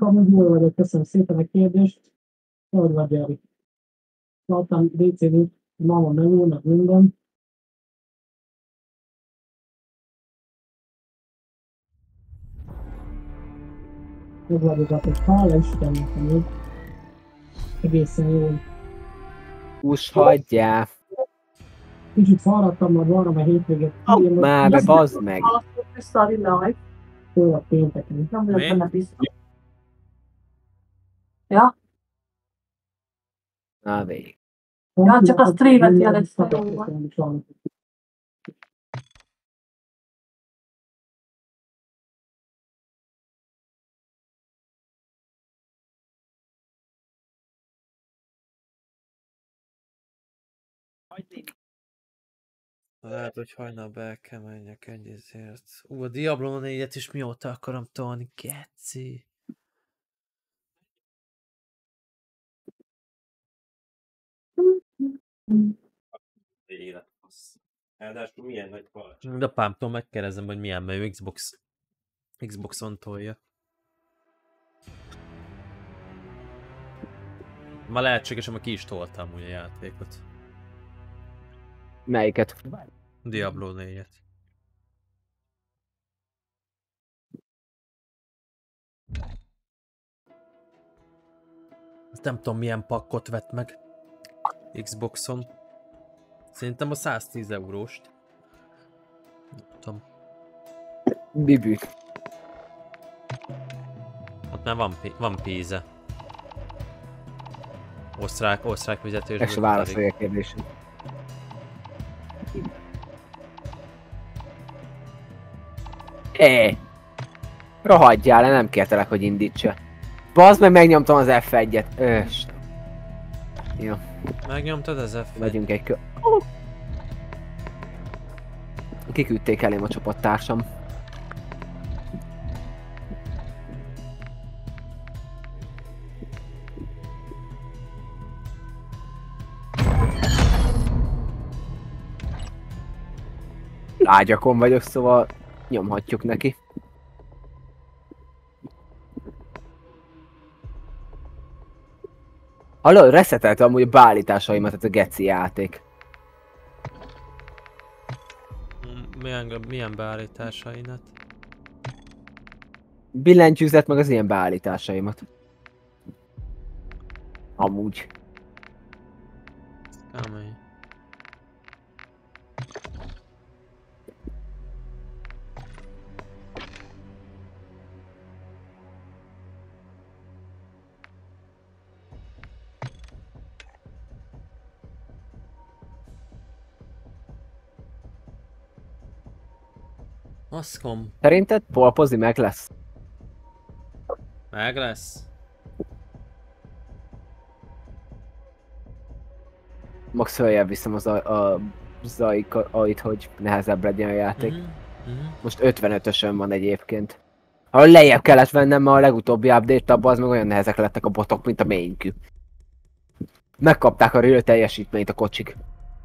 amúgy jól vagyok, köszönöm szépen a kérdést. Hogy vagy, Jari? Láttam DC-t, mama menő, meg minden. Megváltozatok, hála Istennek, amúgy. Egészen jól. Hús hagyjál. Kicsit fáradtam, mert van, mert hétvégét. Már be, bazd meg. Hol a pénteken? Nem vagyok benne biztos. Ja? Na végig. Ja, csak a streamet jeleztem. Lehet, hogy hajnalba el kell menjek egyébként. A Diablo 4-et is mióta akarom tolni, geci. Ráadásul milyen nagy palcs. De apámtól megkérdezem, hogy milyen, mert ő Xboxon tolja. Ma lehetséges, hogy ki is toltam úgy a játékot. Melyiket? Diablo 4-et. Azt nem tudom milyen pakkot vett meg Xboxon. Szerintem a 110 euróst. Nem tudom. Bibi. Ott már van pénze. Osztrák fizetésből. Meg se válaszolja a kérdésem. Rohadjál le, nem kértelek, hogy indítsa. Bazd meg, megnyomtam az F1-et. Jó. Megnyomtad az F1-et? Megyünk egy kör. Kiküldték elém a csapattársam. Ágyakon vagyok, szóval nyomhatjuk neki. Hallod, reszetelte amúgy a beállításaimat, tehát a geci játék. Milyen beállításainak? Billentyűzet meg az ilyen beállításaimat. Amúgy. Kemény. Maszkom. Szerinted polpozni meg lesz? Meg lesz. Max följebb viszem a zajkait, hogy nehezebb legyen a játék. Most 55-ösön van egyébként. Ha lejjebb kellett vennem, mert a legutóbbi update-abban az meg olyan nehezek lettek a botok, mint a mainkű. Megkapták a real teljesítményt a kocsik.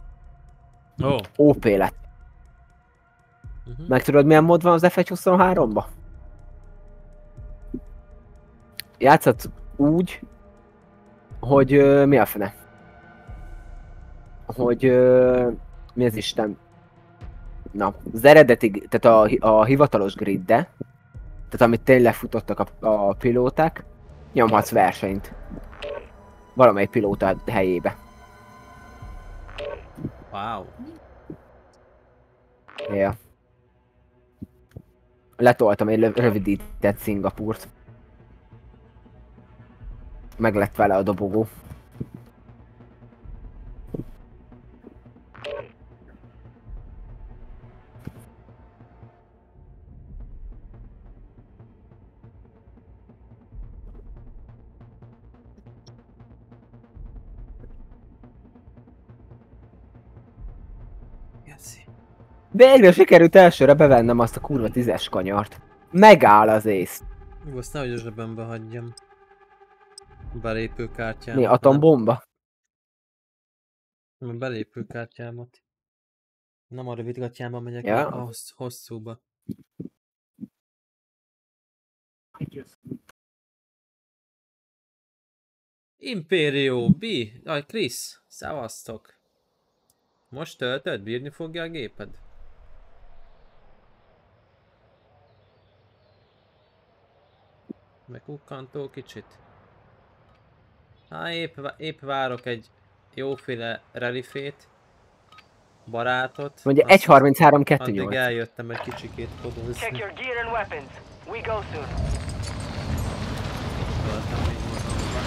OP lett. Meg tudod milyen mod van az F1.23-ba? Játszhatsz úgy, hogy mi a fene? Hogy mi az Isten? Na, az eredeti, tehát a hivatalos gridde, tehát amit tényleg futottak a pilóták, nyomhatsz versenyt. Valamelyik pilóta helyébe. Wow. Ja. Letoltam egy rövidített Szingapúrt. Meg lett vele a dobogó. Végre sikerült elsőre bevennem azt a kurva 10-es kanyart. Megáll az ész. Jó, azt nehogy a zsebembe hagyjam. Belépőkártyámat. Mi, atombomba? A belépőkártyámat. Nem a rövidgatjába megyek, Ja. a hosszúba. Imperio B. Jaj, Krisz, szevasztok. Most töltöd? Bírni fogja a géped? Megkukkantó kicsit. Hát épp várok egy jóféle relifét. Barátot. Mondja 1.33, Addig 2.8. eljöttem egy kicsikét kodozni. Check your gear and weapons. We go soon. Töltem még magamban.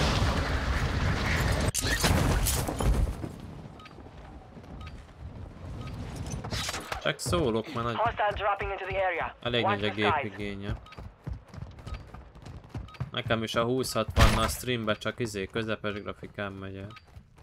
Csak szólok, mert Hostile dropping into the area. elég Watch nagy a the skies. gépigénye. Nekem is a 2060 a streambe csak közepes grafikán megy el.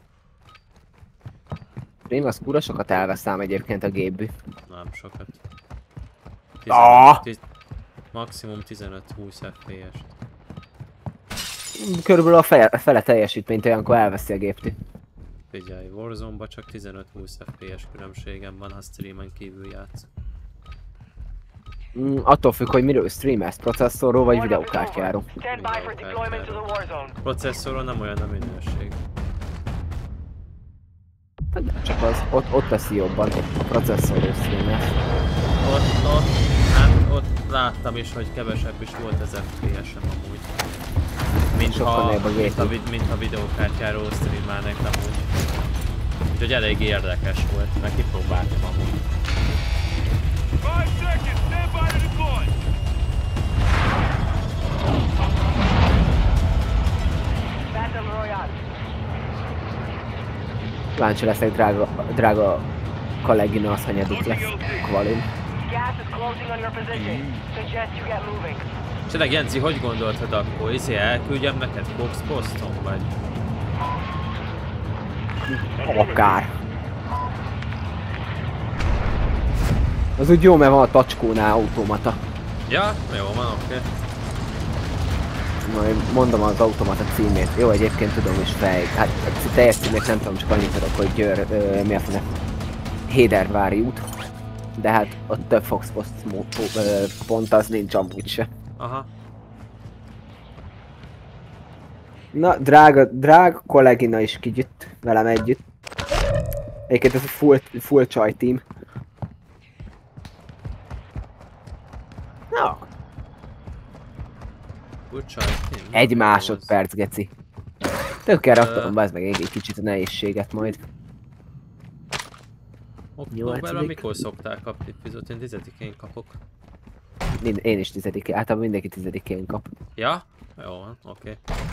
Én az kurva sokat elveszem egyébként a gépből. Nem sokat. Ah! Maximum 15-20 FPS-t. Körülbelül a fele teljesítményt olyankor elveszi a géptől. Figyelj, Warzone-ba csak 15-20 FPS különbségem van, ha streamen kívül játsz. Attól függ, hogy miről streamelsz, processzorról vagy videókártyáról. Stand by for deployment to the war zone. Processzoron nem olyan a minőség. Csak az, ott veszi jobban, a processzorról streamelsz. Ott láttam is, hogy kevesebb is volt az FPS-em amúgy. Mint ha videókártyáról streamelnek amúgy. Úgyhogy elég érdekes volt, meg kipróbáltam amúgy. 5 seconds, stand by to deploy! Battle Royale. Kíváncsi leszek, drága kollégina, az hanyadik lesz Kvalin. Gas is closing on your position. Suggest you get moving. Tényleg, Jenci, hogy gondoltad akkor? Elküldjem neked Fox Poston, vagy? Akár. Az úgy jó, mert van a tacskónál automata. Ja, jó van, oké. Majd mondom az automata címét. Jó, egyébként tudom is fej. Hát teljes címét nem tudom, csak annyit tudok, hogy mi a fene? Hédervári út. De hát ott több Fox Post pont az nincs amúgy se. Aha. Na, drága kollégina is kigyütt velem együtt. Egyébként ez a full csaj team. Na, egy másodperc, geci. Tökkel raktam, bazd meg egy kicsit a nehézséget majd. Októberben mikor szoktál kapni fizot? Én 10-én kapok. Én is 10-én, általában mindenki 10-én kap. Ja? Jó van, oké.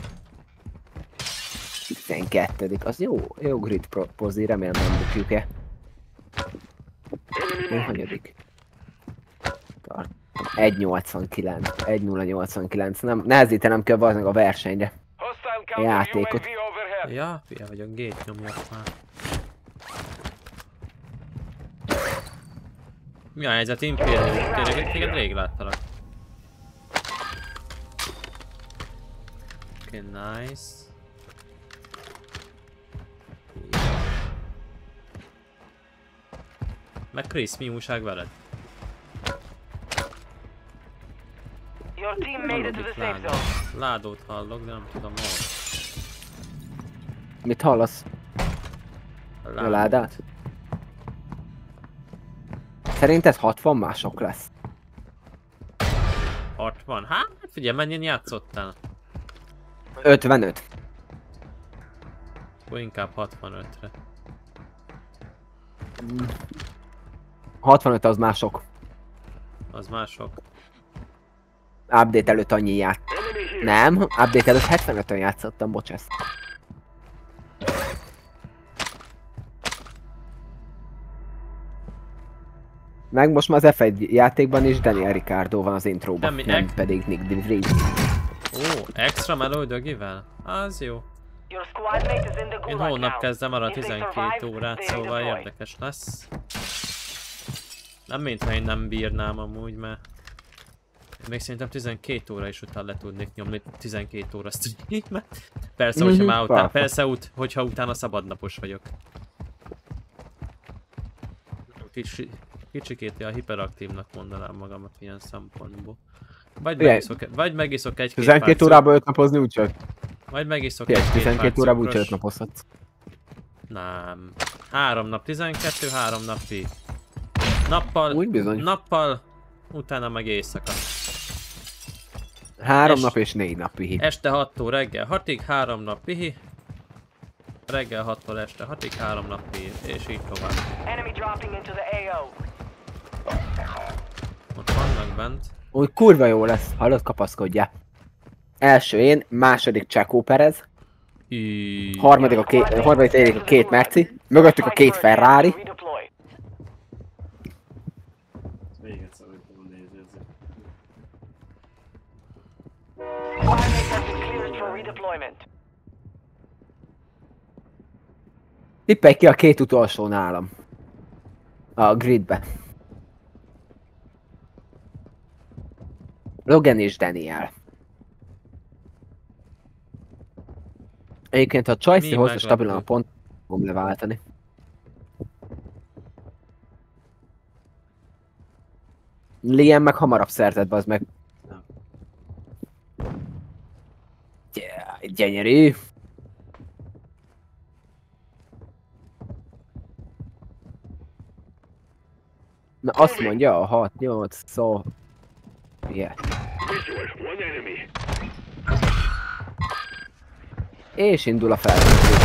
12. Az jó grid pozi, remélem nem bukjuk-e. Én hanyadik? 1.89, 1.089, nem, nehezítenem kell valószínűleg a versenyre. A játékot. Ja, fia vagyok, gét nyomjak már. Mi a helyzet, Imperium? Téged rég láttalak. Oké, nice. Meg Krisz, mi újság veled? Your team made it to the safe zone. Ládót hallok, de nem tudom hol. Mit hallasz? A ládát? Szerinted 60 mások lesz? 60? Hát figyelj, mennyien játszottál? 55. Akkor inkább 65-re. 65 az mások. Az mások. Update előtt annyi járt. Nem, update előtt 75-ön játszottam, bocsász. Meg most már az F1 játékban is Daniel Ricciardo van az intróban, nem pedig Nick de Vries. Ó, extra melódögivel? Az jó. Your squad mate is in the Én gulag holnap now. kezdem el a If they 12 survive, órát, they szóval deploy. érdekes lesz. Nem mintha én nem bírnám amúgy, mert... Még szerintem 12 óra is után le tudnék nyomni 12 óra streamet. Persze, hogyha már után, hogyha utána szabadnapos vagyok. Kicsikét a hiperaktívnak mondanám magamat ilyen szempontból. Vagy megiszok egy-két 12 órában 5 napozni úgyhogy. Majd megiszok Figyelj, egy-két 12 pár órába úgy cukros. napozhatsz. Nem. 3 nap 12, 3 nap pi. Nappal, Úgy bizony. nappal, utána meg éjszaka. 3 nap és 4 nap pihi. Este 6-tól reggel 6-ig, 3 nap pihi. Reggel 6-tól este 6-ig, 3 nap pihi, és így tovább. Enemy dropping into the AO. Ott vannak bent. Úgy kurva jó lesz, hallod, kapaszkodjál. Első én, második Checo Perez, harmadik a két Merci, mögöttük a két Ferrari. Redeploy. Még egyszer meg tudom nézni ezzel. 5 mates have been cleared for redeployment. Tippelj ki a két utolsó nálam. A gridbe. Logan és Daniel. Egyébként, ha a Choice-i hozza meglepő. stabilan a pont, fogom leváltani. Liam meg hamarabb szerzett, bazd meg. Gyönyörű. Na azt mondja a 6-8 szó. Yeah. És indul a felvezetés.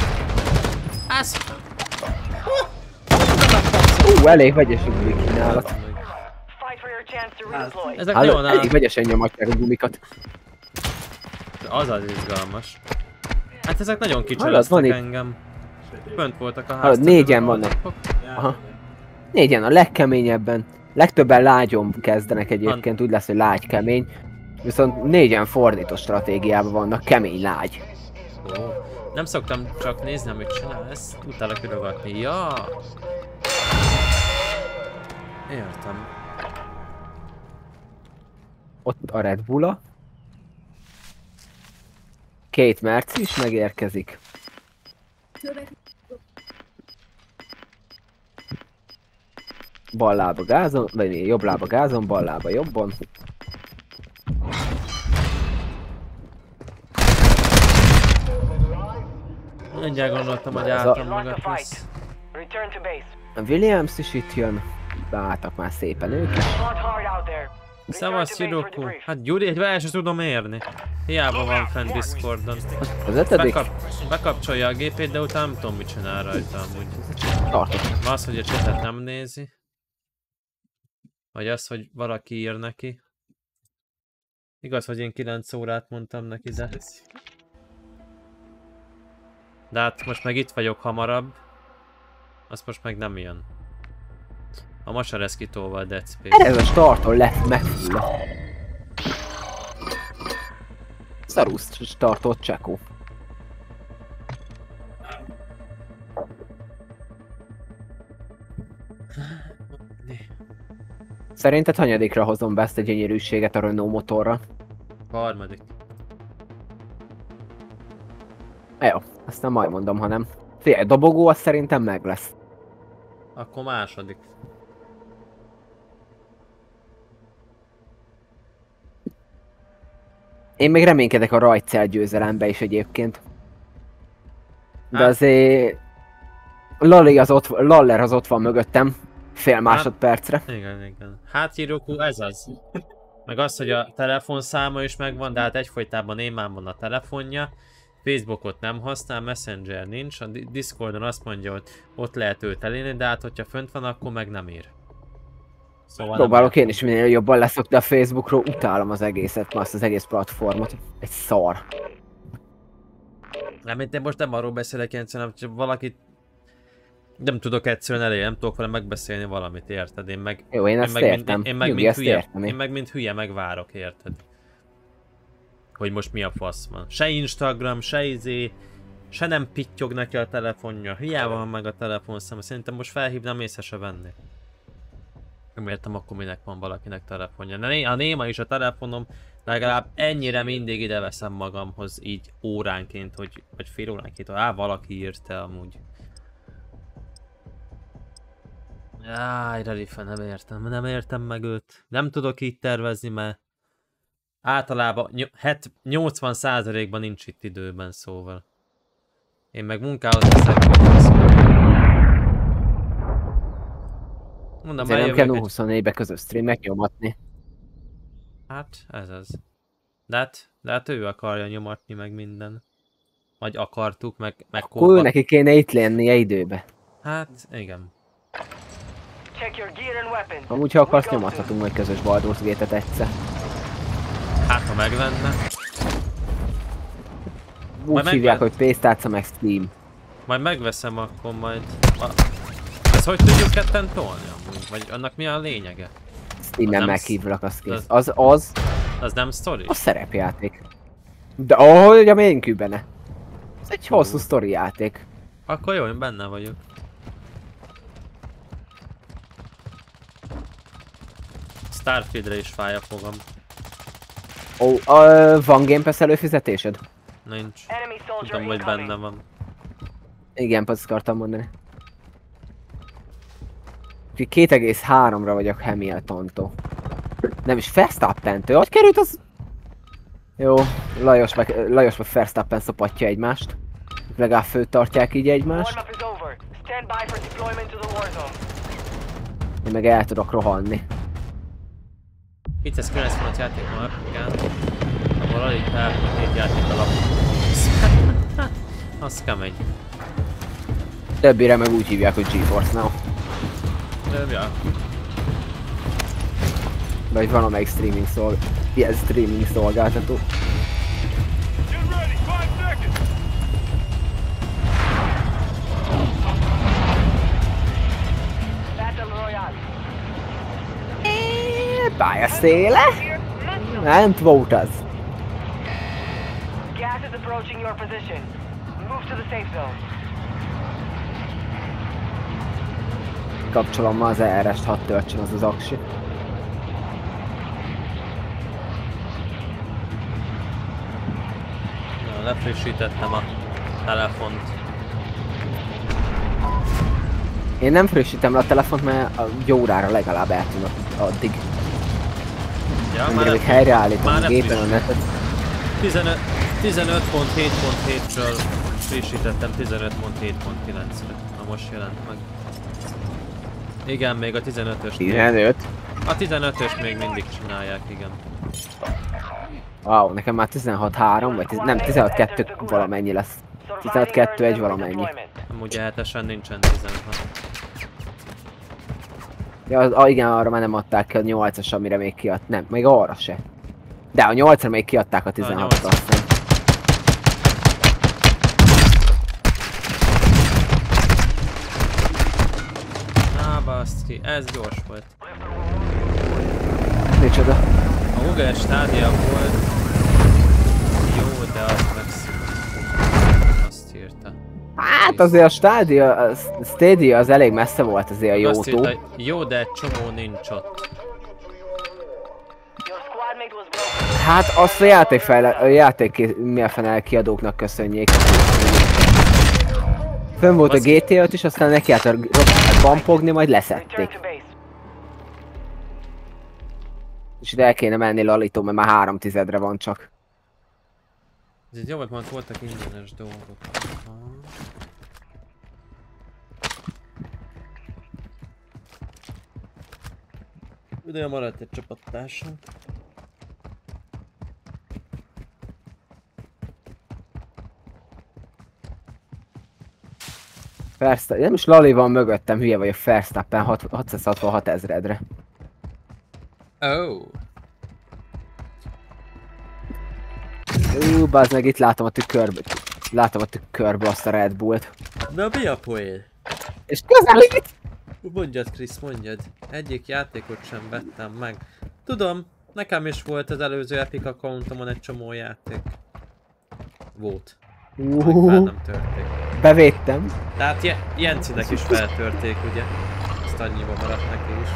Elég vegyes a gumi kínálat. Fight for your chance to redeploy. Ezek nagyon Elég vegyesen nyomatják a gumikat. Az az izgalmas. Hát ezek nagyon Hallod, kicsöröztek van itt- engem. Fönt voltak a Hallod, háztetőben. négyen vannak. Aha. Négyen a legkeményebben. Legtöbben lágyon kezdenek egyébként, úgy lesz, hogy lágy kemény. Viszont négyen fordító stratégiában vannak, kemény lágy. Ó, nem szoktam csak nézni, amit csinálsz, utána kirogatni. Ja! Értem. Ott a Red Bull-a. Két Merci is megérkezik. Bal lába gázon, vagy jobb lába gázon, bal lába jobban. Mindjárt gondoltam, hogy Ez a- által Lost the mögött fight. lesz. Return to base. A Williams is itt jön. Beálltak már szépen ők. Fought hard out there. Return Szevasz, to base for Hiroku. debrief. Hát Gyuri, egy verset tudom érni. Hiába van fent Discordon. Az ötödik Bekapcsolja a gépét, de utána nem tudom, mit csinál rajta amúgy. tartott. Az, hogy a chatet nem nézi. Vagy az, hogy valaki ír neki. Igaz, hogy én 9 órát mondtam neki, de hát most meg itt vagyok hamarabb. Az most meg nem jön. A Masareszkitóval Dead Space. Ez a starton lett megfulladt. Szarusz startott Checo. Szerinted hanyadikra hozom be ezt a gyönyörűséget a Renault motorra? Harmadik. Jó, azt nem majd mondom, hanem. Figyelj, dobogó az szerintem meg lesz. Akkor második. Én még reménykedek a Rajtszel győzelembe is egyébként. De Hát- azért... Laller az ott van mögöttem. Fél másodpercre. Igen. Hát Hiroku, ez az. Meg az, hogy a telefonszáma is megvan, de hát egyfolytában Némán van a telefonja. Facebookot nem használ, Messenger nincs, a Discordon azt mondja, hogy ott lehet őt elérni, de hát hogyha fönt van, akkor meg nem ír. Szóval Próbálok én is minél jobban leszokni a Facebookról, utálom az egészet, azt az egész platformot. Egy szar. Nem, én most nem arról beszélek, hanem hogy valakit nem tudok egyszerűen elérni, nem tudok vele megbeszélni valamit, érted? Én meg, Jó, én ezt értem. én meg Nyugi, mint ezt hülye, értem. én meg mint hülye megvárok, érted? Hogy most mi a fasz van. Se Instagram, se izé, se nem pittyog neki a telefonja. Hiába van meg a telefonszám, szerintem most felhívnám, észre se venni. Nem értem, akkor minek van valakinek telefonja. A Néma is a telefonom, legalább ennyire mindig ide veszem magamhoz így óránként, vagy fél óránként, hogy valaki írta amúgy. Áj, Relife, nem értem meg őt. Nem tudok így tervezni, mert Általában 80%-ban nincs itt időben, szóval. Én meg munkához leszek kötve, szóval. Mondom, Azért nem kell eljövök 24-be közös streamek nyomatni. Hát, ez az. De hát ő akarja nyomatni meg minden. Vagy akartuk, meg Akkor ő neki kéne itt lennie időbe. Hát, igen. Check your gear and weapons. Amúgy, ha akarsz, nyomathatunk majd közös Baldur's Gate-et egyszer. Hát, ha megvenne. Úgy hívják, hogy Pésztáca meg Steam. Majd megveszem, akkor majd... Ezt hogy tudjuk ketten tolni amúgy? Vagy annak mi a lényege? Steam-en meghívlak, az kész. Az nem sztori? Az szerepjáték. De ahogy a maincube-ne. Ez egy hosszú sztori játék. Akkor jó, én benne vagyok. Starfieldre is fáj a fogam. Ó, van Game Pass előfizetésed? Nincs. Tudom, hogy benne van. Igen, azt akartam mondani. 2,3-ra vagyok Hamiltontól. Nem is Verstappentől. Hogy került az? Jó, Lajos meg Verstappen szopatja egymást. Legalább főtartják így egymást. Én meg el tudok rohanni. Itt ez 96 játék már, igen. Ahol alig elpont 7 játék alap. Az kemény. Többire meg úgy hívják, hogy GeForce Now. Ja. Vagy valamelyik streaming szolgáltató. Get ready, 5 seconds. Battle Royale. Pályaszéle? Nem volt az. Gas is approaching your position. Move to the safe zone. Kapcsolom ma az ERS-t, hadd töltsön az aksi. Na, lefrissítettem a telefont. Én nem frissítem le a telefont, mert a jó órára legalább eltűnök addig. Ja, Amire még helyreállítom a gépen a netet. 15.7.7-ről frissítettem 15.7.9-re. Na most jelent meg. Igen, még a 15-ös. 15? A 15-ös még mindig csinálják, igen. Wow, nekem már 16.3 vagy nem, 16.2 valamennyi lesz. 16.2 valamennyi. Amúgy hetesen nincsen 16. Ja, igen, arra már nem adták ki a 8-as, amire még kiadt. Nem, még arra se. De a 8-ra még kiadták a 16-at aztán. Baszki, ez gyors volt. Micsoda? A Uger Stadia volt jó, de az megszűnt. Azt írta. Hát azért a Stadia az elég messze volt azért a jótól. Azt írta, jó, de egy csomó nincs ott. Hát azt a játék milyen kiadóknak köszönjék. Fönn volt a GTA 5 is, aztán neki állt a bampogni, majd leszették. És ide el kéne menni Lalító, mert már 3/10-re van csak. Ez így jó, mert voltak ingyenes dolgok. Ide maradt egy csapattársunk. Nem is Lali van mögöttem, hülye vagy a Verstappen 666 000-re. Oh. Bazd meg, itt látom a tükörbe azt a Red Bullt. Na mi a poén? És közelít! Mondjad, Krisz, mondjad. Egyik játékot sem vettem meg. Tudom, nekem is volt az előző Epic accountomon egy csomó játék. Volt. Fel nem törték. Bevédtem. Tehát Jencinek is feltörték, ugye? Ezt annyiba maradt neki is.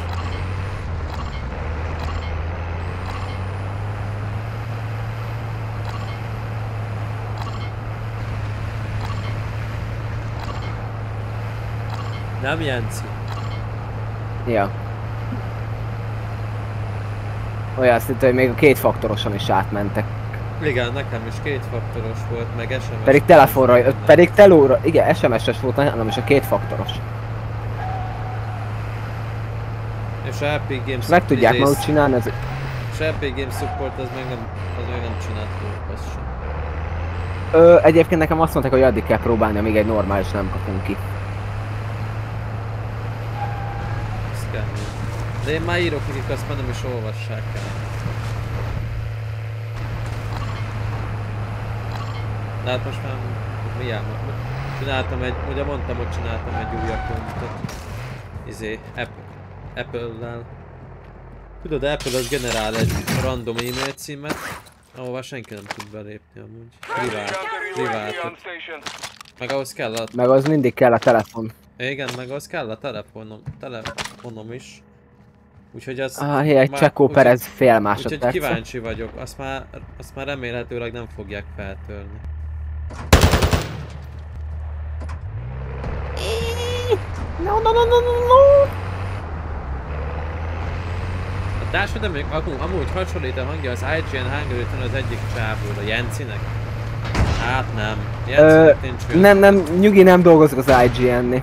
Nem Jenci. Ja. Olyan szinte, hogy még a két faktoroson is átmentek. Igen, nekem is kétfaktoros volt, meg SMS. Pedig telefonra, pedig telóra, igen, SMS-es volt, nem is a két faktoros. És a Epic Games... Meg tudják maguk csinálni, ez... És a Epic Games Support az még nem csinált volt, azt sem. Egyébként nekem azt mondták, hogy addig kell próbálni, amíg egy normális nem kapunk ki. Ez kell. De én már írok nekik, azt már nem is olvassák el. De hát most már mi jár? Csináltam ugye mondtam, hogy csináltam egy új accountot. Apple-lel. Tudod, Apple az generál egy random e-mail címet, ahová senki nem tud belépni amúgy. Privátot. Meg ahhoz kell a... Meg az mindig kell a telefon. Igen, meg ahhoz kell a telefonom is. Úgyhogy az... Egy Csekó Perez fél másodperc. Úgyhogy kíváncsi vagyok, azt már remélhetőleg nem fogják feltörni. No. A társadalmi amúgy hasonlít a hangja az IGN Hungary-től az egyik csávóra, Jencinek? Hát nem. Jencinek nincs olyan. Nem, nyugi, nem dolgozok az IGN-nél.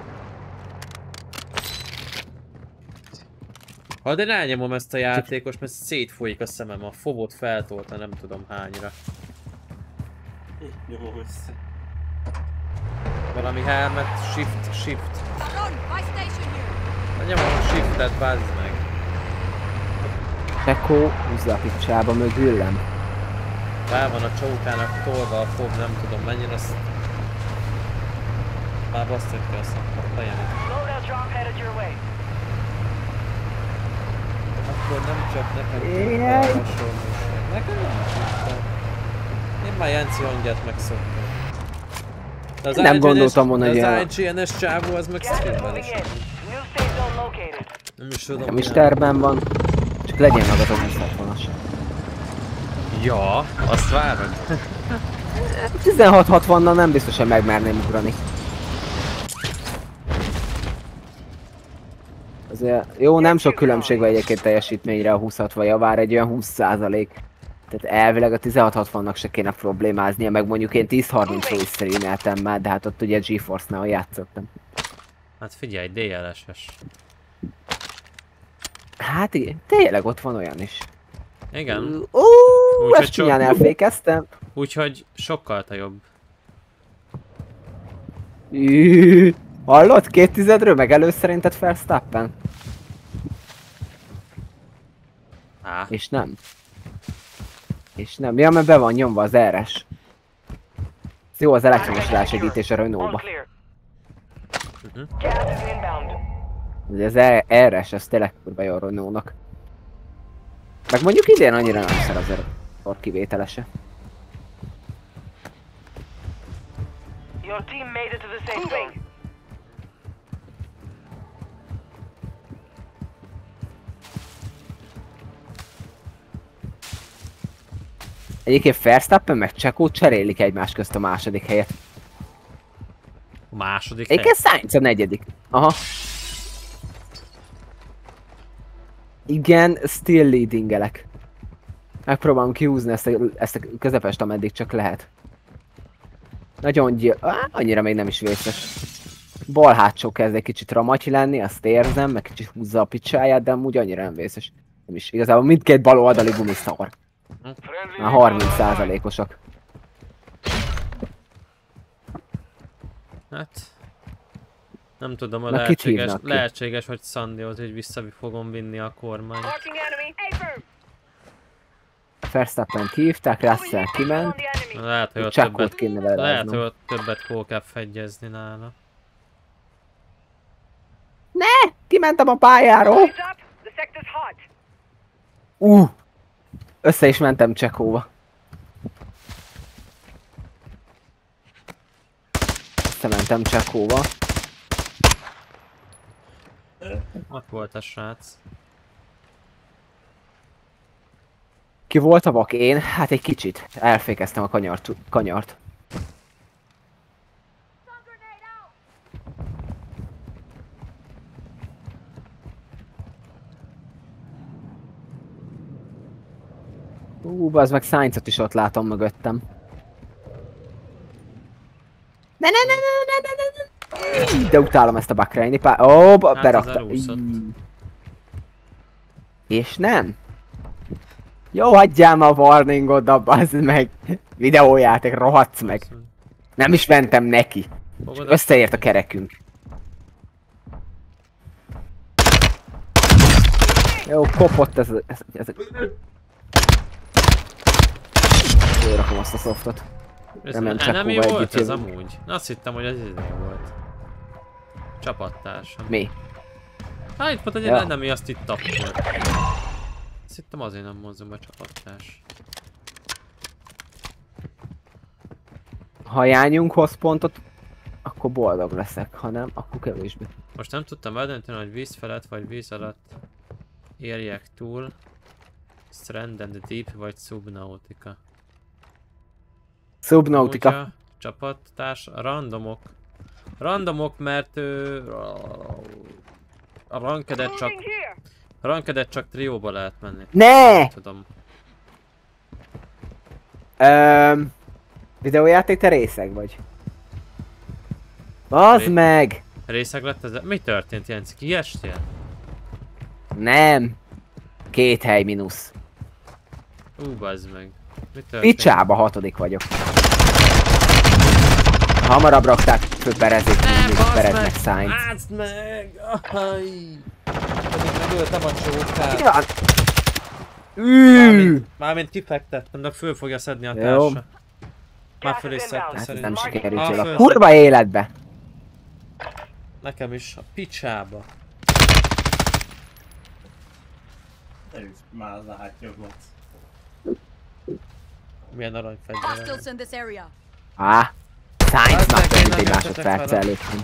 Ha de rányomom ezt a játékos, mert szétfolyik a szemem, a fovot feltolta nem tudom hányra. Nyomom össze. Valami helmet, shift. Na nyomom a shiftet, bazd meg. Csekó, húzza a picsába mögülem. Rá van a csókának tolva a fog, nem tudom mennyire, azt... Már basztjuk ki azt a fejemet. Akkor nem csak nekem a hasonlóság. Nekem nem tudtam. Én már Jenci hangját megszoktam. Nem gondoltam volna, hogy az IGN-es csávó az meg streamben is. Nem is tudom. Nem is terben van. Csak legyen meg az a 2060-as. Ja, azt várod. 1660-nal nem biztos, hogy megmerném ugrani. Azért, jó, nem sok különbség van egyébként teljesítményre a 2060 javár, egy olyan 20%. Tehát elvileg a 1660-nak se kéne problémáznia, meg mondjuk én 1030-ról is streameltem már, de hát ott ugye GeForce-nál játszottam. Hát figyelj, DLSS. Hát igen, tényleg ott van olyan is. Igen. Ezt csúnyán elfékeztem. Úgyhogy sokkal jobb. Hallod? 2-10-ről meg előszerinted Verstappen? És nem. Ja, mert be van nyomva az RS. Jó az elektromos rásegítés a Renault-ba. Ugye az RS, az tényleg kurva jó a Renault-nak. Meg mondjuk idén annyira nem szer az a kivételese. Your team made it to the safe zone. Egyébként Verstappen meg Csekó cserélik egymás közt a második helyet. A második helyet? Egyébként Sainz a negyedik. Aha. Igen, still leadingelek. Megpróbálom kihúzni ezt a közepest, ameddig csak lehet. Nagyon annyira még nem is vészes. Bal hátsó kezd egy kicsit ramaty lenni, azt érzem, meg kicsit húzza a picsáját, de amúgy annyira nem vészes. Nem is, igazából mindkét bal oldali gumiszar. Már 30%-osak. Hát... Nem tudom, a Na, lehetséges, hogy Sandihoz így vissza fogom vinni a kormányt. Verstappen kihívták, Russell kiment. Lehet, hogy ott többet hol kell fegyezni nála. Ne! Kimentem a pályáról! Össze is mentem Csekóba. Összementem Csekóba. Ott volt a srác. Ki volt a vak? Én? Hát egy kicsit. Elfékeztem a kanyart. az meg Sainzot is ott látom mögöttem. Ne. De utálom ezt a Bahreini pár... Ó, berakta. az elúszott. És nem? Jó, hagyjál ma a warningot, bazd meg. Videójáték, rohadsz meg. Nem is mentem neki. Fogod Összeért a kerekünk. Jó, kopott ez. Őrakom azt a softot. Ez Remélem csak enemy hova volt együtt ez jövünk. amúgy? Na, azt hittem, hogy ez izé volt. Csapattársam. Mi? Hát itt volt egy Ja. enemy, azt itt tappolt. Azt hittem azért nem mozdul be csapattárs. Ha jányunk hoz pontot, akkor boldog leszek, ha nem, akkor kevésbé. Most nem tudtam eldönteni, hogy víz felett vagy víz alatt érjek túl. Strand and Deep vagy Subnautica. Subnautica. Amúgy a csapattárs, a randomok. Randomok, mert a rankedet csak trióba lehet menni. Ne! Nem tudom. Videójáték, te részeg vagy. Bazd meg! Részeg lett ez? Mi történt, Jenci? Kiestél? Nem. 2 hely mínusz. Bazd meg. Mi történt? Picsába 6. vagyok. Hamarabb rakták fő Perezét, mindig Pereznek Sainz. Bazd meg! Ahaj! Pedig megöltem a csókát. Mi van? Mármint kifektettem, de föl fogja szedni a Jó. társa. Már föl is szedte Hát ez szerintem. nem sikerült Ah, jól a föl- kurva életbe. Nekem is a picsába. Te is már látja volt. Milyen aranyfegyver. Hostiles in this area. Sainznak Hát, több nem egy jöttetek másodperc vele. előttem.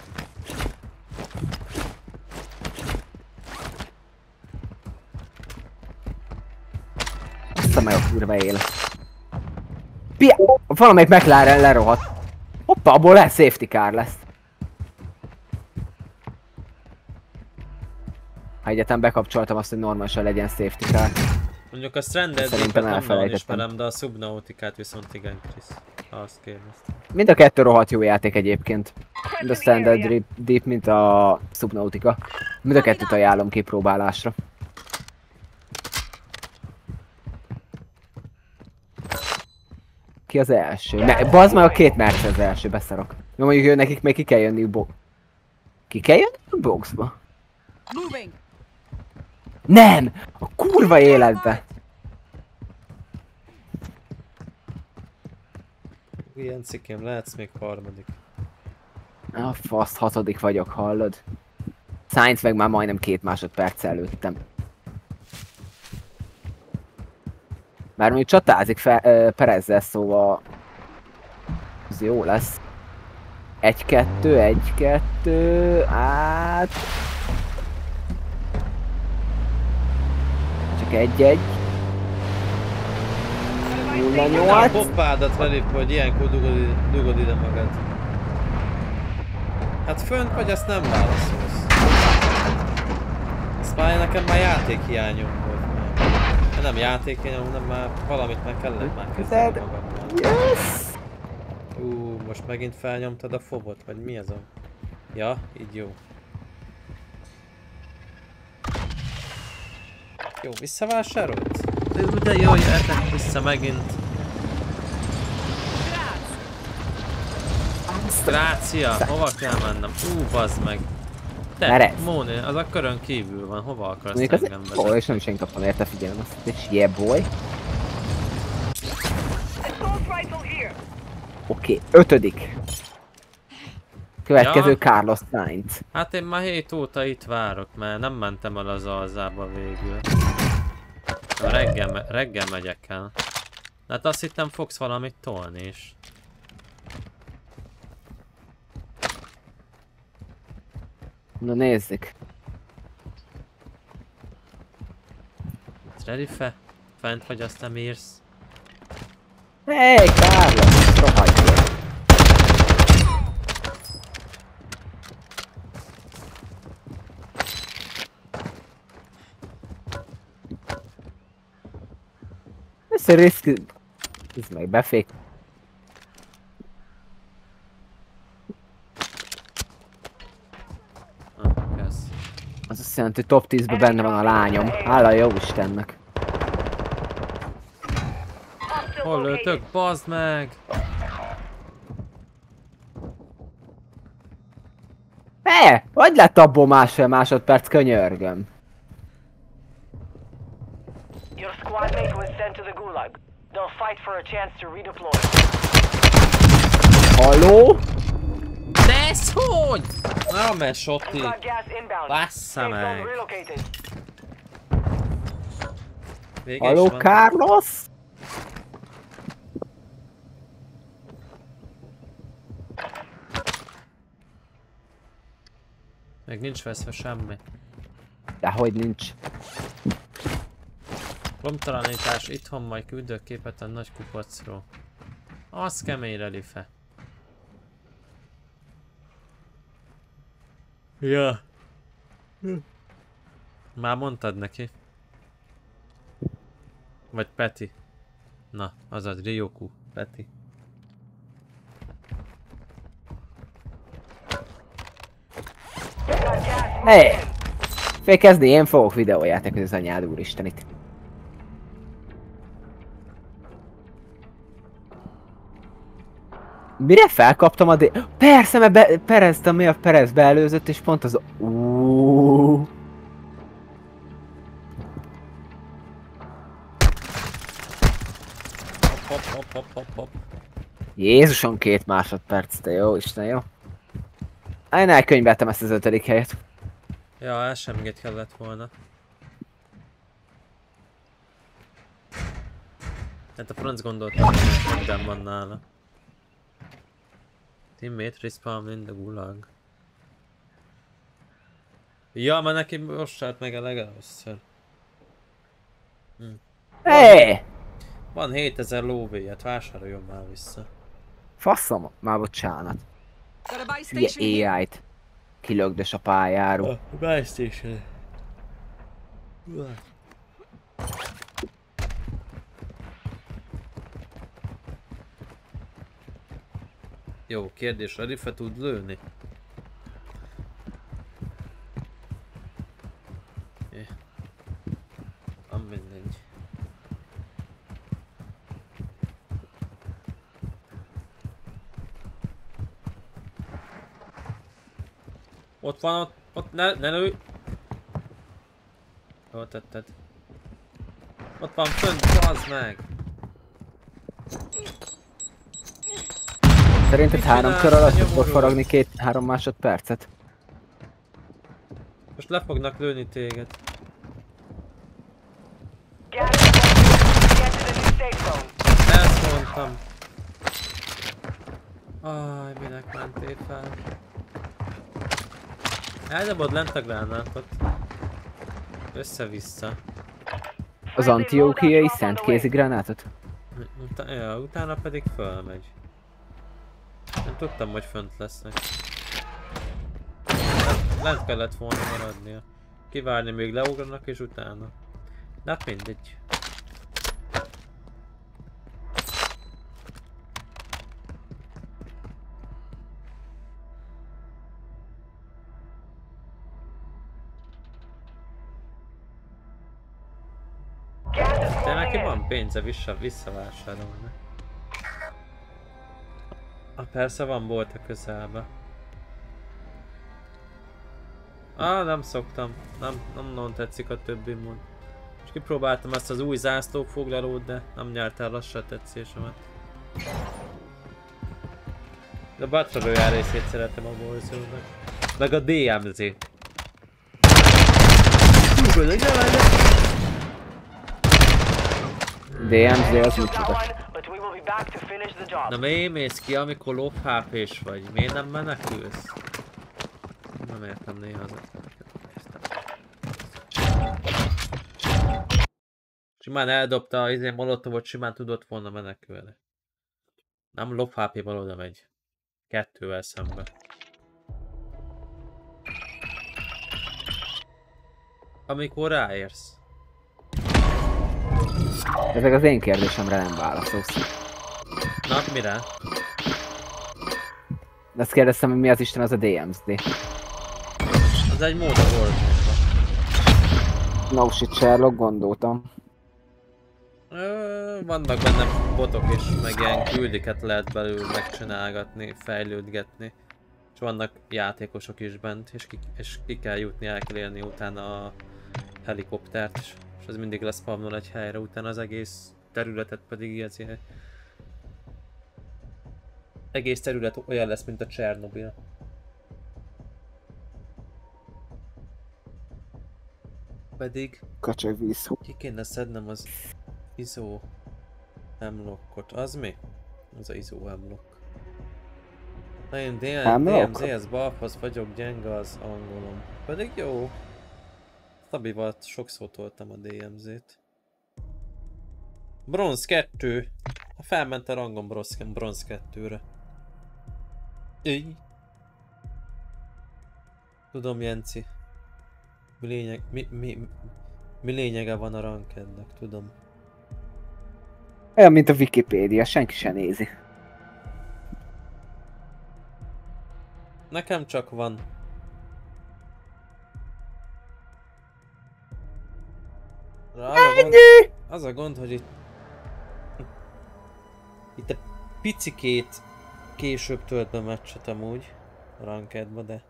Vissza meg a kurva élet. Pia! Valamelyik McLaren lerohadt. Hoppa, abból lehet safety car lesz. Ha egyetem bekapcsoltam azt, hogy normálisan legyen safety car. Mondjuk a Stranded Szerintem Deep-et nem nagyon elfelejtettem. ismerem, de a Subnauticát viszont igen, Krisz. Ha azt kérdeztem. Mind a kettő rohadt jó játék egyébként. Mind a Standard Deep, mint a Subnautica. Mind a kettőt ajánlom kipróbálásra. Ki az első? Bazd meg, a 2 Merc az első, beszarok. Jó, mondjuk nekik még ki kell jönni Ki kell jönni a boxba? Moving. Nem! A kurva életbe! Ilyen cikém, lehetsz még harmadik. A fasz, 6. vagyok, hallod? Sainz meg már majdnem 2 másodperc előttem. Már mondjuk csatázik Perezzel, szóval... Ez jó lesz. 1-2, 1-2, át... Csak 1-1. 0-8. Hoppádat velük, hogy ilyenkor dugod ide magad. Hát fönt vagy, azt nem válaszolsz. Ezt már nekem már játékhiányom volt. Nem játékhiányom, hanem már valamit meg kellett már kezdeni magammal. Yes! Most megint felnyomtad a fobot, vagy mi az a... Ja, így jó. Jó, visszavásárolt? De jó, jöhetek vissza megint. Grácia, hova kell mennem? Bazd meg. Te, Meresz. Móni, az a körön kívül van, hova akarsz Mondjuk az engem egy vezetni? boy, és nem is én kaptam érte figyelmet. És yeah boy. Oké, 5. Következő Ja. Carlos Sainz. Hát én már 7 óta itt várok, mert nem mentem el az alzába végül. Reggel megyek el. Hát azt hittem fogsz valamit tolni is. Na nézzük. Ready fe? Fent vagy, azt nem írsz? Hey, Carlos! Rohadjél! Először risk... Ez meg befék. Kezd. Az azt jelenti, hogy top 10-ben benne van a lányom. Hála jó Istennek. Hol lőtök? Bazd meg! Hogy lett abból másfél másodperc, könyörgöm? Your squad mate was sent to the gulag. They'll fight for a chance to redeploy. Halló? De ez hogy? Na, mert Sotti. We've got gas inbound. Bassza Safe zone meg. relocated. Vége Halló, is van. Carlos? Még nincs veszve semmi. Dehogy nincs. Romtalanítás itthon, majd küldök képet a nagy kupacról. Az kemény relife. Ja. Már mondtad neki? Vagy Peti? Na, azaz Ryoku, Peti. Hé! Félkezdni, én fogok videójátékozni az anyád úristenit. Mire felkaptam a Persze, mert Pereztem, mi a Perez beelőzött, és pont az... Hopp. Jézusom, 2 másodperc, te jó Isten, jó? Én elkönyveltem ezt az 5. helyet. Ja, ez sem kellett volna. Hát a franc gondoltam, hogy minden van nála. Teammate respawn in the gulag. Ja, mert neki most állt meg a legelőször. Hé! Van 7000 lóvéját, vásároljon már vissza. Faszom, már bocsánat. Got a buy Hülye station here. AI-t. Kilögdös a pályáról. Buy station. Jó, kérdés, a Rife tud lőni? Van mindegy. Ott van, ott ne lőj! Jól tetted. Ott van fönt, bazd meg! Szerinted 3 kör alatt fog forogni 2-3 másodpercet? Most le fognak lőni téged. Gas is moving. Get to the new safe zone. Ezt mondtam. Aj, minek mentél fel? Eldobod lent a gránátot. Össze-vissza. Az antiókiai szentkézi gránátot? Ja, utána pedig fölmegy. Nem tudtam, hogy fönt lesznek. Lent kellett volna maradnia. Kivárni, még leugranak és utána. De hát mindegy. De neki van pénze visszavásárolni. Persze van bolt a közelbe. Nem szoktam. Nem tetszik a többi mód. És kipróbáltam ezt az új zászlófoglalót, de nem nyert el lassan a tetszésemet. De a Battle Royale részét szeretem a Warzone-nak. Meg a DMZ-t. DMZ az micsoda. Na miért mész ki, amikor low HP-s vagy? Miért nem menekülsz? Nem értem néha az simán eldobta az molotovot, simán tudott volna menekülni. Nem low HP-val oda megy. 2-vel szembe. Amikor ráérsz. Ezek az én kérdésemre nem válaszolsz. Na, mire? De azt kérdeztem, hogy mi az Isten az a DMZD. Az egy mód a Warzone-ba. No shit, Sherlock, gondoltam. Vannak benne botok és meg ilyen küldiket lehet belül megcsinálgatni, fejlődgetni. És vannak játékosok is bent, és ki kell jutni, el kell érni utána a helikoptert, és ez mindig leszpamnol egy helyre, utána az egész területet pedig ilyen egész terület olyan lesz, mint a Csernobil. Pedig Kacsag vízhó. ki kéne szednem az izó hemlockot. Az mi? Az a izó hemlock. Na én DMZ-hez balfasz vagyok, gyenge az angolom. Pedig jó. Stabival sokszor toltam a DMZ-t. Bronz 2. Felment a rangom bronz 2-re. Így. Tudom, Jenci. Mi lényege van a rankednek, tudom. Olyan, mint a Wikipédia, senki se nézi. Nekem csak van. Az a gond, hogy itt a picikét később tölt be meccset amúgy a rankedba, de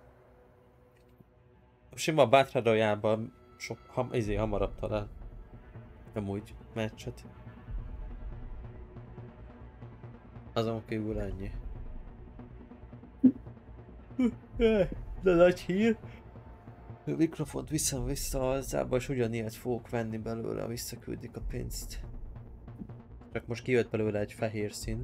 sima Battle Royale-ban hamarabb talán amúgy meccset. Azon kívül ennyi. De nagy hír. A mikrofont viszem vissza hozzába, és ugyanilyet fogok venni belőle, ha visszaküldik a pénzt. Csak most kijött belőle egy fehér szín.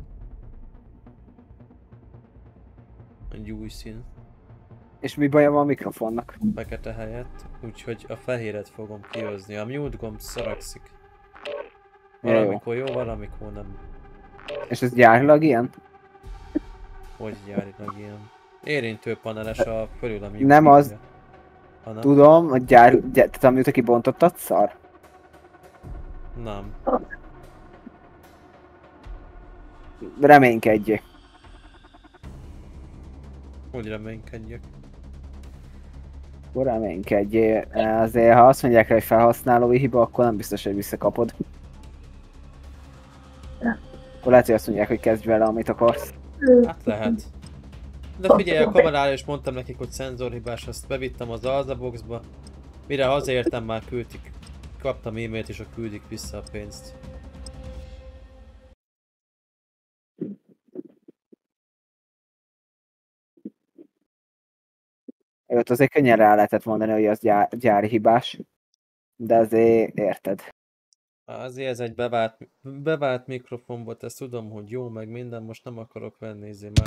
Egy új szín. És mi baja van a mikrofonnak? Fekete helyett, úgyhogy a fehéret fogom kihozni. A mute gomb szaragszik. Valamikor jó, valamikor nem. És ez gyárilag ilyen? Hogy gyárilag ilyen? Érintőpaneles a fölül a mute. Nem az. Hanem? Tudom, hogy tehát amióta kibontottad szar? Nem. Reménykedjél. Hogy reménykedjek? Akkor reménykedjél. Azért ha azt mondják, hogy felhasználói hiba, akkor nem biztos, hogy visszakapod. Akkor lehet, hogy azt mondják, hogy kezdj vele, amit akarsz. Hát lehet. De figyelj, a kamerára is mondtam nekik, hogy szenzorhibás, azt bevittem az alzaboxba. Mire hazaértem, már küldtik. Kaptam e-mailt és küldik vissza a pénzt. Őt azért könnyen rá lehetett mondani, hogy az gyári hibás. De azért érted. Azért ez egy bevált mikrofon volt, ezt tudom, hogy jó, meg minden, most nem akarok venni, ezért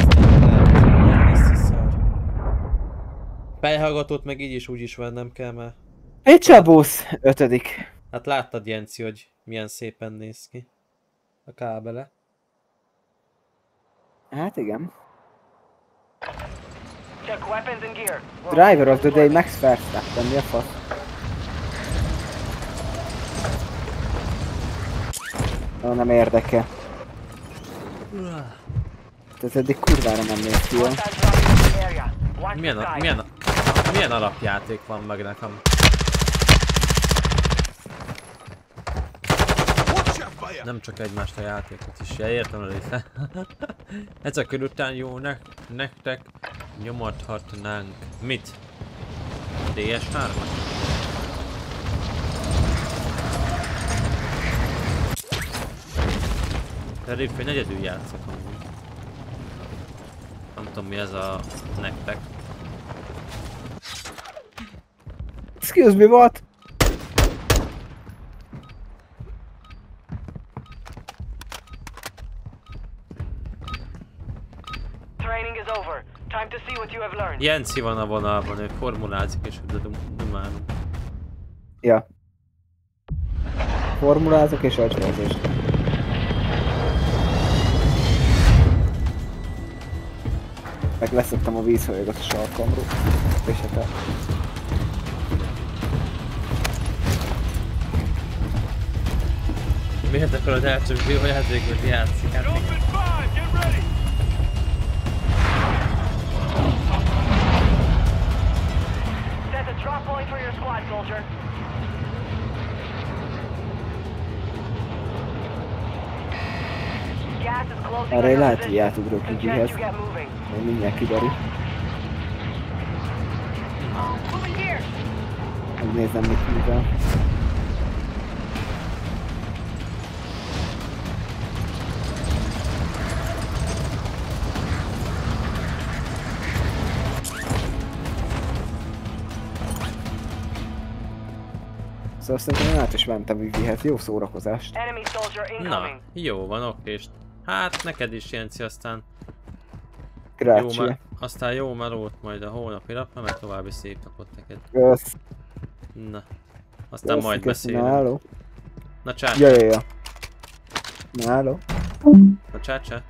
már fejhallgatót meg így is úgy is vennem kell, mert... Egy csabusz! 5. Hát láttad, Jenci, hogy milyen szépen néz ki a kábele. Hát igen. Check weapons and gear. Driver of the day, Max Verstappen, mi a fasz? Ó, nem érdekel. Ez eddig kurvára nem néz ki, jó? Milyen alapjáték van meg nekem? Nem csak egymást a játékot is, értem el itt. Ezek után jó nektek nyomadhatnánk. Mit? DS3-at? Terif, hogy egyedül játszok amúgy. Nem tudom mi ez a nektek. Excuse me, what? Training is over. Time to see what you have learned. Jenci van a vonalban, ő formulázik és dumálunk. Ja. Formulázok és agyfejezést. Meg leszedtem a vízhajógot a sarkamról. És hát Miért akarod elcsapni a játékot játszik? Hát Open fire. Get ready. Set a drop point for your squad, soldier. Gas is closing on Erre your lehet, hogy position. átugrok Suggest Igihez. you get moving. Majd mindjárt kiderül. Moving here. Megnézem, mit művel. Szóval szerintem én át is mentem Vivihez. Jó szórakozást. Enemy soldier Na, incoming. jó van, oké. Hát neked is Jenci, aztán Grazie. jó melót majd a holnapi napra, meg további szép napot neked. Kösz. Na. Aztán majd beszélünk. Náló. Na csá. Ja. Náló. Na csá.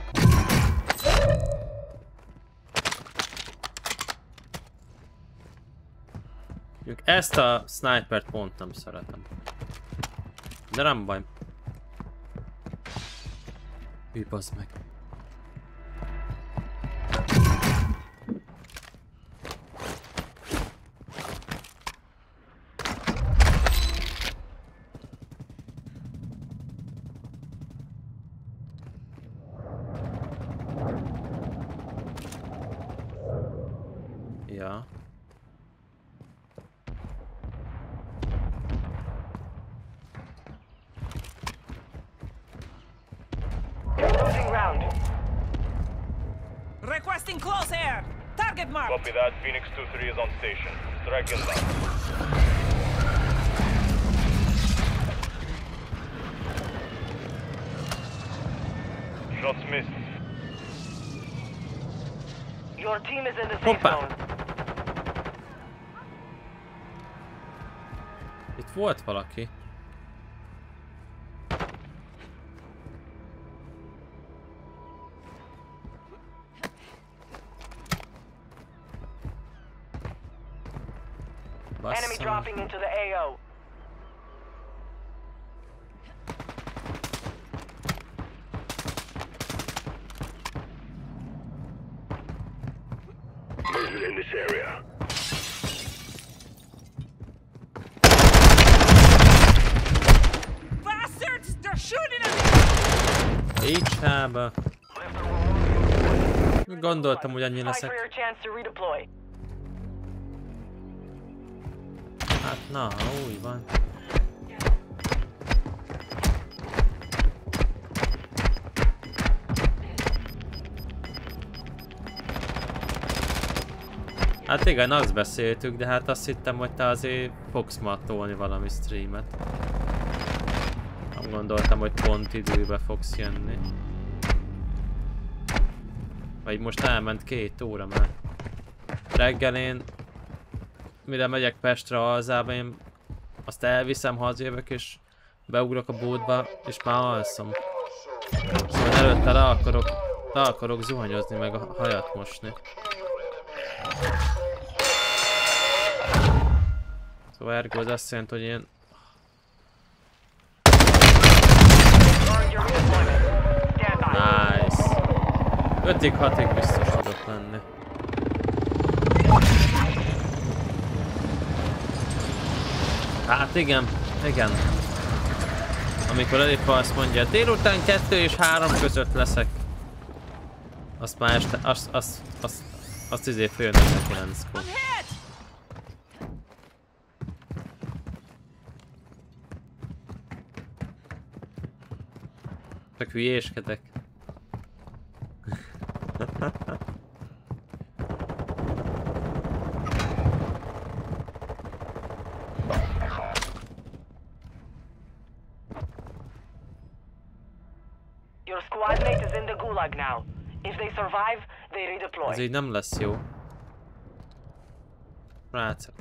Mondjuk ezt a snipert pont nem szeretem. De nem baj. Hű, bazd meg. Ja. Losing round. Requesting close air. Target marked. Copy that. Phoenix 2-3 is on station. Strike inbound. Shots missed. Your team is in the safe Hoppa. zone. Itt volt valaki. Enemy Bassza. dropping into the AO. Movement in this area. Bastards! They're shooting at me! Így sába. Gondoltam, hogy annyi Fight leszek. for your chance to redeploy. Hát na, úgy van. Hát igen, azt beszéltük, de hát azt hittem, hogy te azért fogsz ma tolni valami streamet. Nem gondoltam, hogy pont időbe fogsz jönni. Vagy most elment 2 óra már. Reggel én, mire megyek Pestre alzába, én azt elviszem, hazajövök és beugrok a bótba, és már alszom. Szóval előtte le akarok zuhanyozni, meg a hajat mosni. Szóval ergo az azt jelenti, hogy én... Earned your redeployment. Stand by. Nice. 5-6-ig biztos tudok lenni. Hát igen. Amikor Elifa azt mondja, délután 2 és 3 között leszek. Azt már este, azt izé följönnek a 9-kor. I'm hit! Csak hülyéskedek. Your squad mate is in the gulag now. If they survive, they redeploy. Ez így nem lesz jó. Rácok.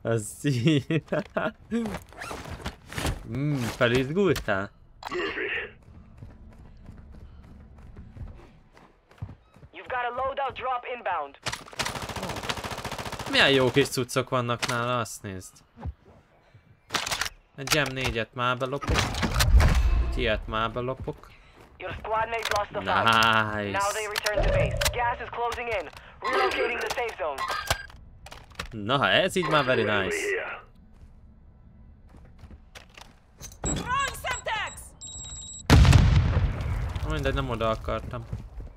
Az így. Felizgultál? You've got a loadout drop inbound. Milyen jó kis cuccok vannak nála, azt nézd. Egy M4-et már belopok. Egy ilyet már belopok. Your squad mates lost the fight. Now they Nice. return to base. Gas is closing in. Relocating the safe zone. Na, ez így már very nice. Throwing Semtex! Mindegy, nem oda akartam.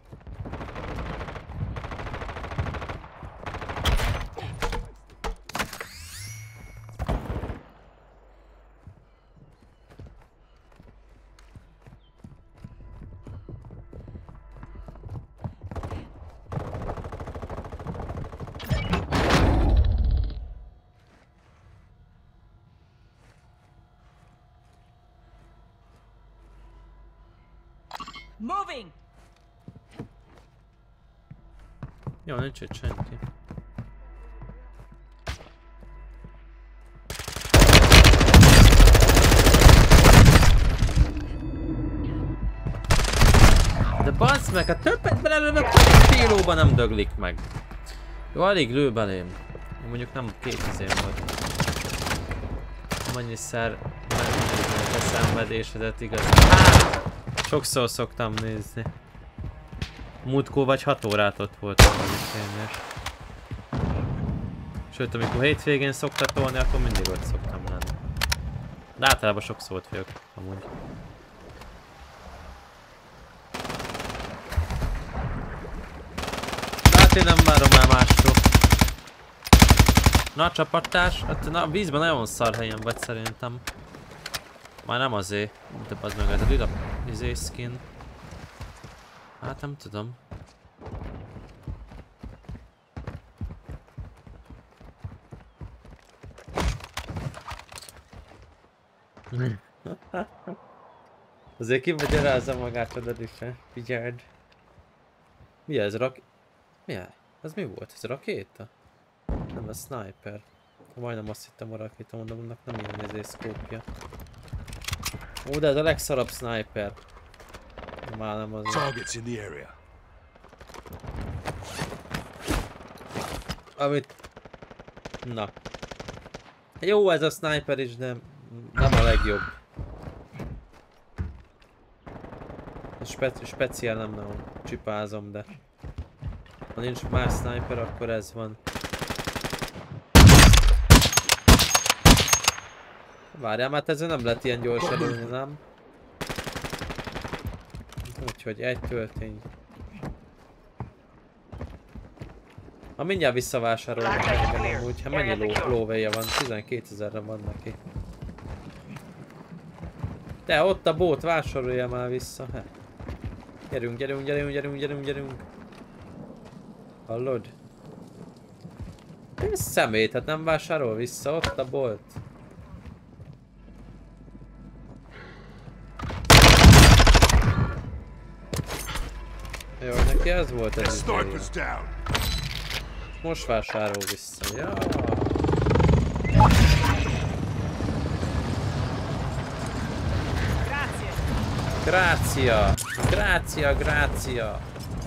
Moving! Jó, nincs itt senki. De bassz meg, ha többet belelövök, kilóba nem döglik meg. Jó, alig lő belém. Én mondjuk nem 2000 volt. Annyiszer a szenvedésedet igaz. Sokszor szoktam nézni. Múltkor vagy 6 órát ott voltam egyébként. Sőt, amikor hétvégén szoktak tolni, akkor mindig ott szoktam lenni. De általában sokszor ott vagyok, amúgy. Hát én nem várom már másról. Na, csapattás? Hát, na, a vízben nagyon szar helyen vagy szerintem. Már nem azért, de az meg ez a lila skin. Hát nem tudom. Azért kimagyarázza magát a Daddy-se. Figyeld. Mi ez? Mi ez? Ez mi volt? Ez rakéta? Nem, a sniper. Majdnem azt hittem a rakéta, mondom, annak nem ilyen ezért szkópja. Ó, de ez a legszarabb sniper. Már nem az. Targets in the area. Amit... Na. Jó ez a sniper is, de nem a legjobb. Speciál nem nagyon csipázom, de... Ha nincs más sniper, akkor ez van. Várjál, hát ezzel nem lehet ilyen gyors elülni, nem? Úgyhogy egy töltény. Ha mindjárt visszavásárolom, amúgy, hát mennyi lóvéja van? 12 000-re van neki. De ott a bót, vásárolja már vissza. He. Gyerünk, gyerünk, gyerünk, gyerünk, gyerünk, gyerünk. Hallod? Ez szemét, hát nem vásárol vissza, ott a bolt. Jó, neki ez volt ez ideje. Most vásárol vissza, ja. Grácia! Grácia, grácia!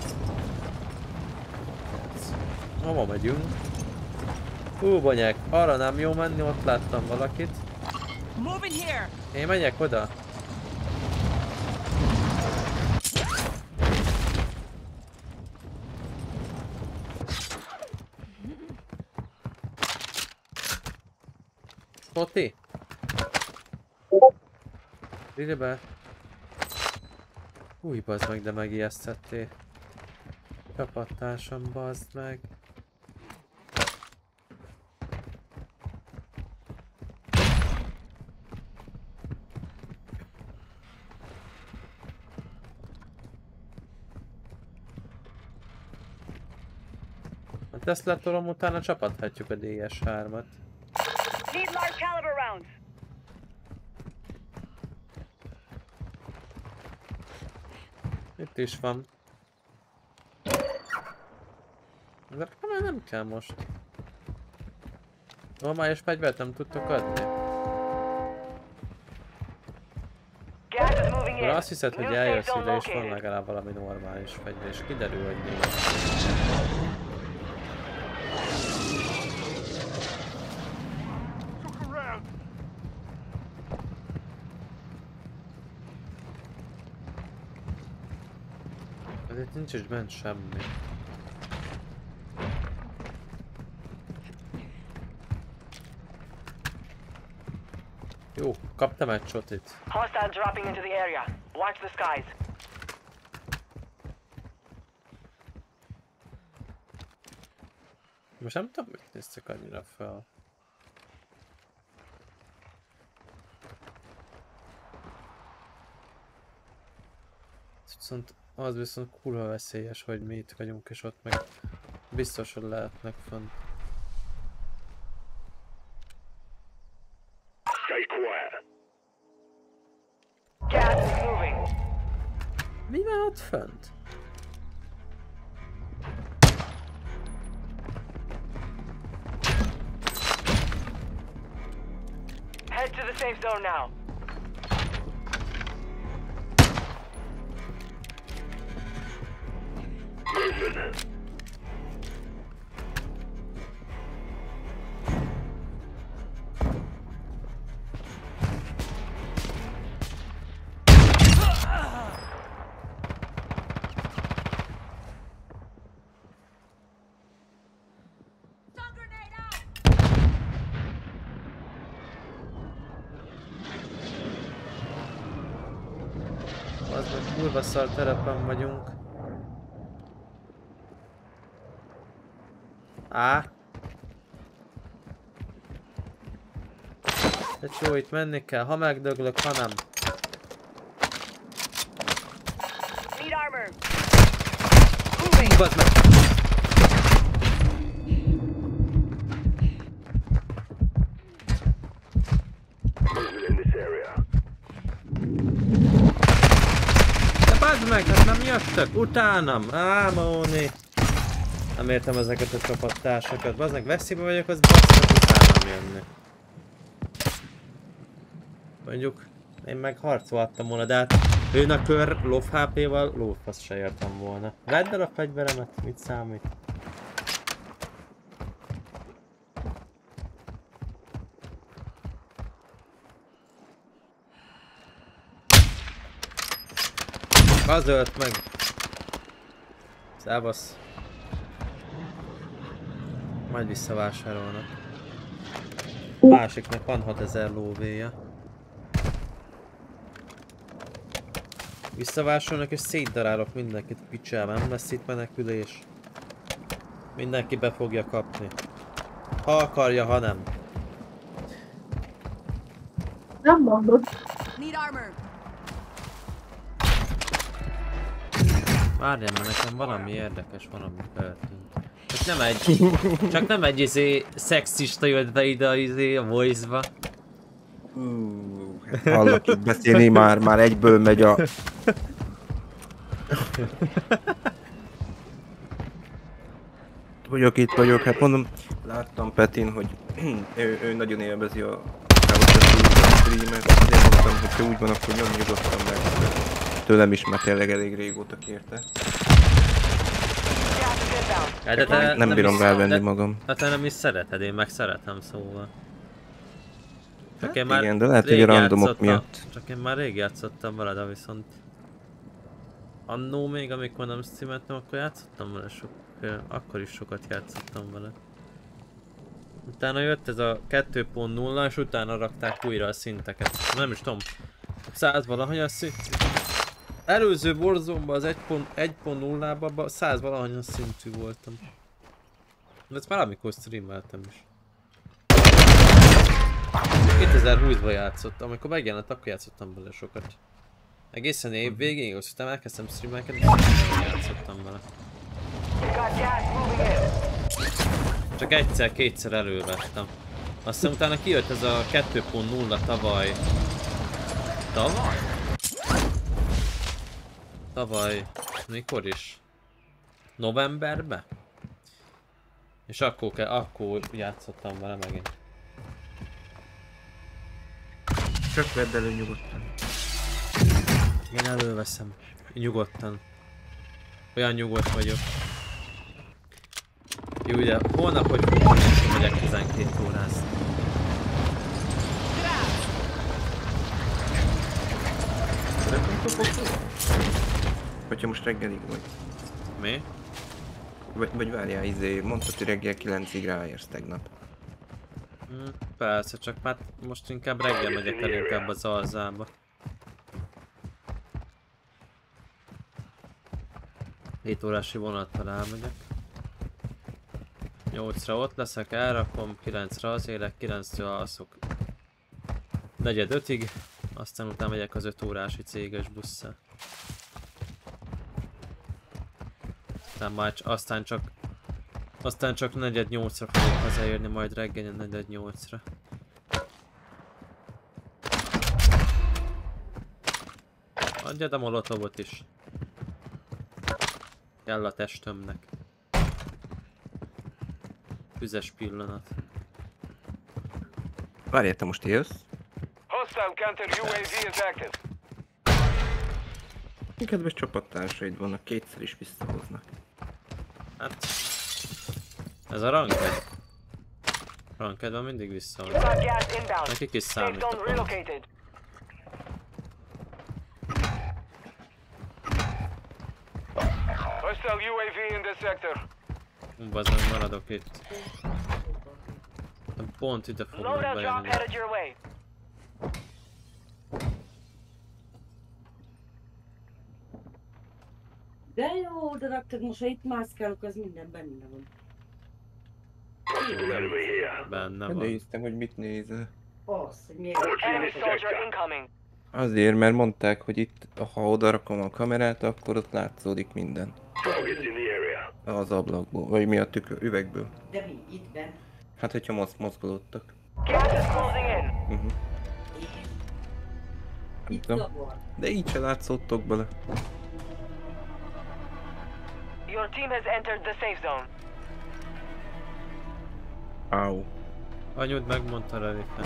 Hova megyünk? Hú, bonyák, arra nem jó menni, ott láttam valakit. Én megyek oda? Oti? Ide be. Új, bazd meg, de megijesztettél. Csapattársam, bazd meg. Hát ezt letolom, utána csapathatjuk a DS3-at. Need large caliber rounds. Itt is van. De már nem kell most. Normális fegyvert nem tudtok adni? Gas is moving in. Akkor azt hiszed, hogy New eljössz safe zone ide és van located. legalább valami normális fegyver, és kiderül, hogy nincs. Look around. Ezért nincs is bent semmi. Jó, kaptam egy csotit. Hostile dropping into the area. Watch the skies. Most nem tudom, mit néztek annyira fel. Az viszont kurva veszélyes, hogy mi itt vagyunk, és ott meg biztos, hogy lehetnek fönn. Gas is moving. Mi van ott fönt? Head to the safe zone now. Stun grenade out! Az meg kurva szar terepen vagyunk. Á! Jó, itt menni kell, ha megdöglök, ha nem. Need armor. Bazd meg! De bazd meg, hát nem jöttök utánam! Á, Móni! Nem értem ezeket a csapattársakat. Bazd meg, veszélybe vagyok, az basznak utánam jönni. Mondjuk, én meg harcolhattam volna, de hát őn a kör lov HP-val lófasz se értem volna. Vedd el a fegyveremet, mit számít? Az ölt meg! Szevasz! Majd visszavásárolnak. Másiknak van 6000 lóvéja. Visszavásárolnak és szétdarálok mindenkit picsával, nem lesz itt menekülés. Mindenki be fogja kapni. Ha akarja, ha nem. Nem mondod. Need armor. Várjál, mert nekem valami érdekes, valami történt. Csak nem egy szexista jött be ide a voice-ba. Hát hallok itt beszélni, már egyből megy a... Itt vagyok, hát mondom, láttam Petin, hogy ő nagyon élvezi a streamet, azért mondtam, hogy ha úgy van, akkor nyomj nyugodtan meg. Tőlem is már tényleg elég régóta kérte. Nem bírom rávenni magam. Hát te nem is szereted, én meg szeretem, szóval. Csak én igen, de lehet, hogy a randomok miatt. Csak én már rég játszottam vele, de viszont... Annó még, amikor nem streameltem, akkor játszottam vele akkor is sokat játszottam vele. Utána jött ez a 2.0 és utána rakták újra a szinteket. Nem is tudom, 100 valahogy a szint. Előző Warzone-ban az 1.0-ban 100 valahogyan szintű voltam. De ezt már amikor streameltem is. 2020-ban játszottam, amikor megjelent, akkor játszottam vele sokat. Egészen év végéig, aztán elkezdtem streamelkedni, játszottam vele. Csak egyszer-kétszer elővettem. Aztán utána kijött ez a 2.0 tavaly. Tavaly? Tavaly... mikor is? Novemberben? És akkor játszottam vele megint. Csak vedd elő nyugodtan. Én előveszem. Nyugodtan. Olyan nyugodt vagyok. Jó, ugye holnap hogy fogom én megyek 12 órázni. Hogyha most reggelig vagy. Mi? Vagy várjál, mondtad, hogy reggel 9-ig ráérsz tegnap. Persze, csak már most inkább reggel megyek el inkább az alzába. 7 órási vonattal elmegyek. 8-ra ott leszek, elrakom, 9-re azért, 9-től alszok 4-5-ig, aztán utána megyek az 5 órási céges busszal. Aztán csak 4-8-ra fogok hazaérni, majd reggel 4-8-ra. Adjad a molotovot is. Kell a testömnek. Füzes pillanat. Várjál, te most élsz? Hostile counter UAV is active. Kedves csapattársaid vannak, kétszer is visszahoznak. Hát... Ez a ranked. Rankedben mindig visszahol. You got gas inbound. Nekik is Safe zone számít. relocated. Hostile UAV in the sector. Bazdmeg maradok itt. Pont ide fognak Loadout drop bejönni. headed your way. De jó, de raktad most, ha itt mászkálok, az minden benne van. Benne van. Néztem, hogy mit nézel. Az, hogy miért. Enemy soldier incoming. Azért, mert mondták, hogy itt, ha odarakom a kamerát, akkor ott látszódik minden. Az ablakból, vagy mi a üvegből. De mi? Itt bent? Hát, hogyha mozgolódtak. Gas is closing in. Nem Itt tudom. zavar. De így se látszódtok bele. Your team has entered the safe zone. Áú. Anyud megmondta Relifen.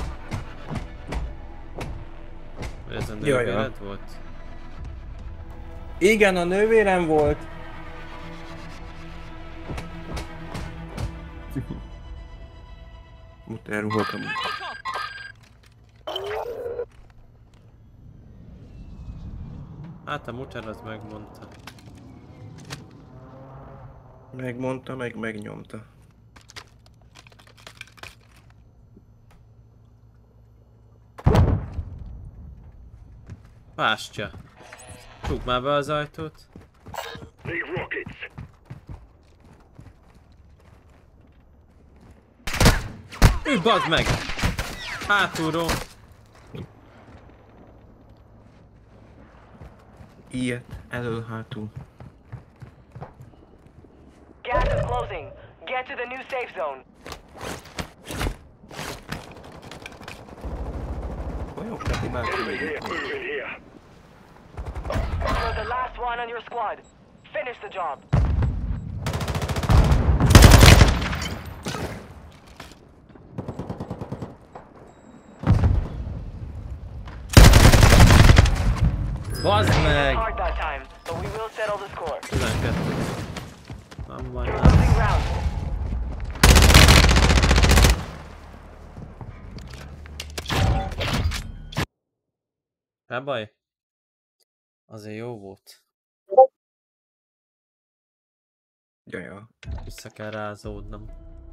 Hogy ez a Jaj, nővéred volt? Igen, a nővérem volt. Muter voltam. Hát a muter az megmondta. Megmondta, meg megnyomta. Pástya. Csukd már be az ajtót. Bazd meg! Hátulról. Ilyet, elől-hátul. Gas is closing. Get to the new safe zone. Vajon Peti már kimegyek? You're the last one on your squad. Finish the job. Bazd meg! Hard that time, but we will settle the score. 12. Nem baj, nem. Closing round. Se baj. Azért jó volt. Jaja. Vissza kell rázódnom.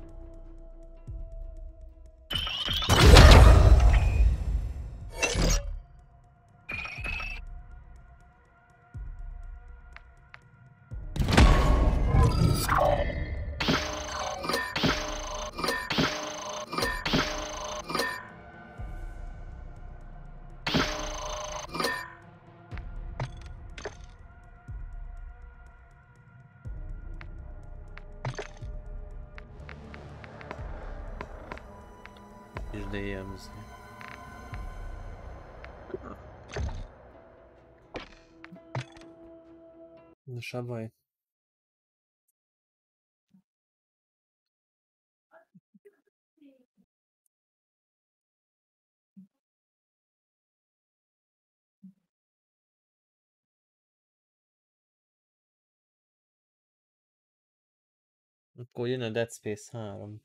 És DM-zni. Na se baj. Akkor jön a Dead Space 3.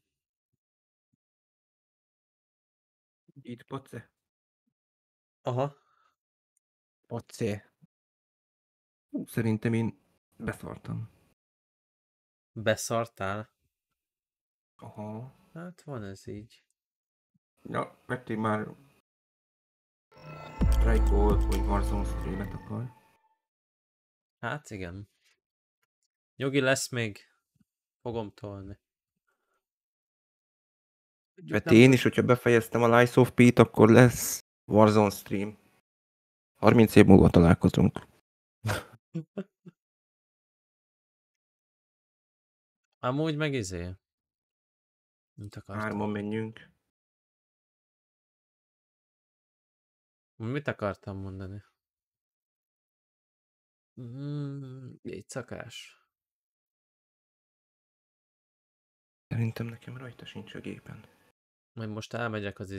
Itt poce. Aha. Pocé. Szerintem én beszartam. Beszartál? Aha. Hát van ez így. Ja, vettél már Strike-ot, vagy Warzone streamet akar. Hát igen. Jogi lesz még. Fogom tolni. Hát én is, hogyha befejeztem a Lies of P-t, akkor lesz Warzone stream. 30 év múlva találkozunk. Amúgy meg Mit akartam? Hárman menjünk. Mit akartam mondani? Éjszakás. Szerintem nekem rajta sincs a gépen. Majd most elmegyek az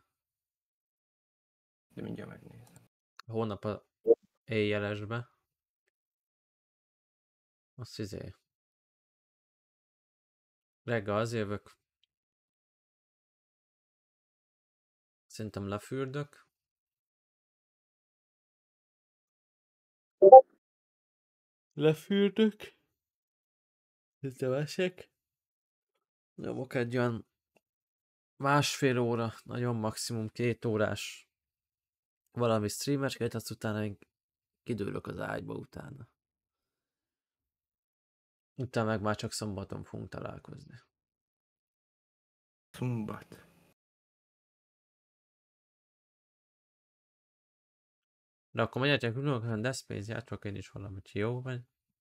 De mindjárt megnézem. hónap a éjjelesbe. Azt reggel az jövök. Szerintem lefürdök. Lefürdök. Esek. Nyomok egy olyan 1,5 óra, nagyon maximum 2 órás valami streamerskét, azt utána én kidőlök az ágyba utána. Utána meg már csak szombaton fogunk találkozni. Szombat. De akkor menjetek ülök, hanem Death Space játszok én is valamit, jó vagy?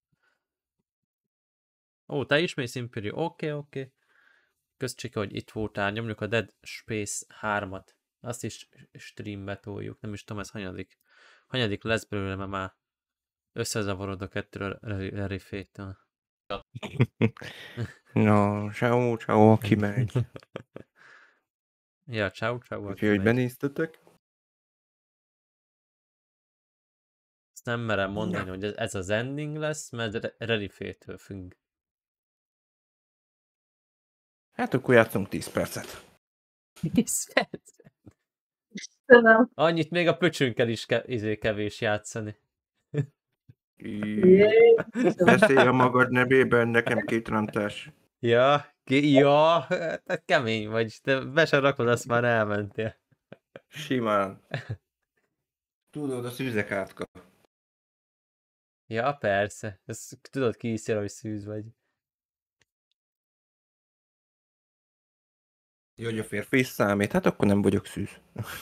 Ó, te is mész Imperium, oké. Közcsika, hogy itt voltál, nyomjuk a Dead Space 3-at. Azt is streambe toljuk, nem is tudom ez hanyadik lesz belőle, mert már összezavarod a kettő Rarifétől. Na, ciao, aki megy. Ja, ciao, Úgyhogy, hogy benéztetek. Ezt nem merem mondani, hogy ez az ending lesz, mert Rarifétől függ. Hát akkor játszunk 10 percet. 10 perc? Tudom. Annyit még a pöcsünkkel is kevés játszani. Beszélj a magad nevében, nekem 2 rantás. Ja, te kemény vagy, de be sem rakod, azt már elmentél. Simán. Tudod, a szűzek átka. Ja, persze, ezt tudod ki is hogy szűz vagy. Jó, hogy a férfi is számít, hát akkor nem vagyok szűz.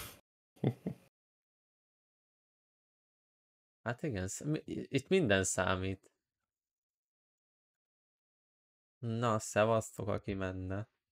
Hát igen, itt minden számít. Na, szevasztok, aki menne.